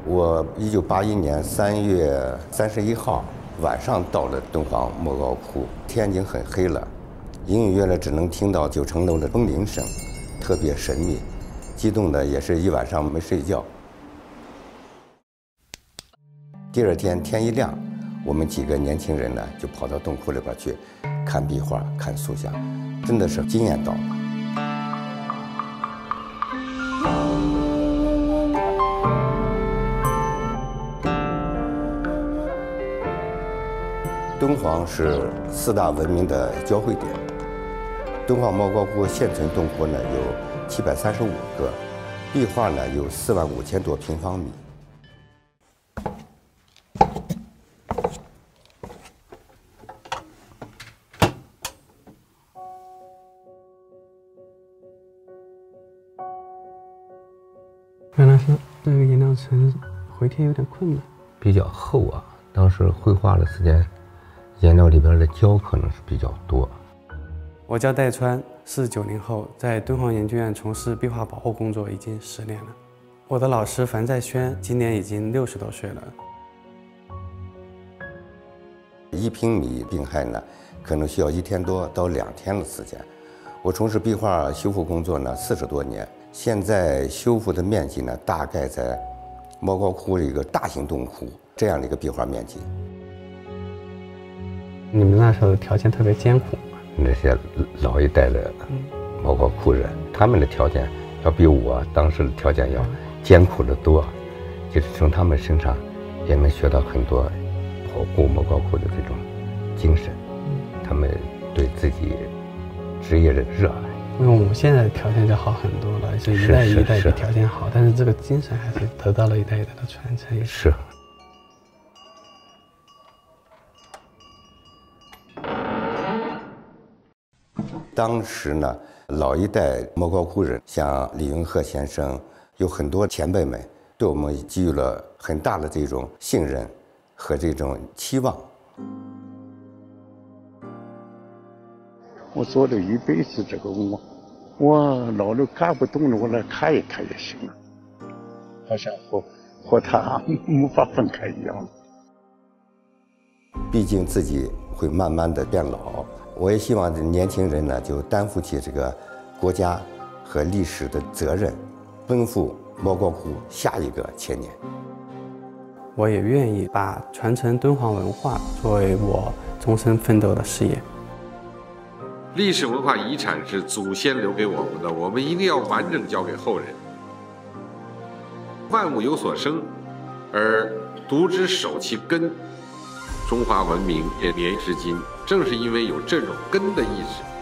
我1981年3月31号晚上到了敦煌莫高窟，天已经很黑了，隐隐约约只能听到9层楼的风铃声，特别神秘，激动的也是一晚上没睡觉。第二天天一亮，我们几个年轻人呢就跑到洞窟里边去看壁画、看塑像，真的是惊艳到了。敦煌是4大文明的交汇点。敦煌莫高窟现存洞窟呢有735个，壁画呢有45000多平方米。 原来是这个颜料层回贴有点困难， 比较厚啊。当时绘画的时间，颜料里边的胶可能是比较多。 我叫戴川，是90后，在敦煌研究院从事壁画保护工作已经10年了。我的老师樊在轩今年已经60多岁了。 1平米病害呢，可能需要1天多到2天的时间。我从事壁画修复工作呢40多年，现在修复的面积呢，大概在莫高窟一个大型洞窟这样的一个壁画面积。 你们那时候条件特别艰苦。 那些老一代的莫高窟人，他们的条件要比我当时的条件要艰苦得多，就是从他们身上也能学到很多保护莫高窟的这种精神，他们对自己职业的热爱。 因为我们现在的条件就好很多了，是一代一代比条件好，但是这个精神还是得到了一代一代的传承。 是。 当时呢，老一代莫高窟人，像李云鹤先生，有很多前辈们对我们给予了很大的这种信任和这种期望。 我做了一辈子这个我老了干不动了，我来看一看也行了，好像和他无法分开一样。 毕竟自己会慢慢的变老。我也希望年轻人呢，就担负起这个国家和历史的责任，奔赴莫高窟下一个千年。 我也愿意把传承敦煌文化作为我终身奋斗的事业。 历史文化遗产是祖先留给我们的，我们一定要完整交给后人。万物有所生，而独之守其根。中华文明延绵至今，正是因为有这种根的意识，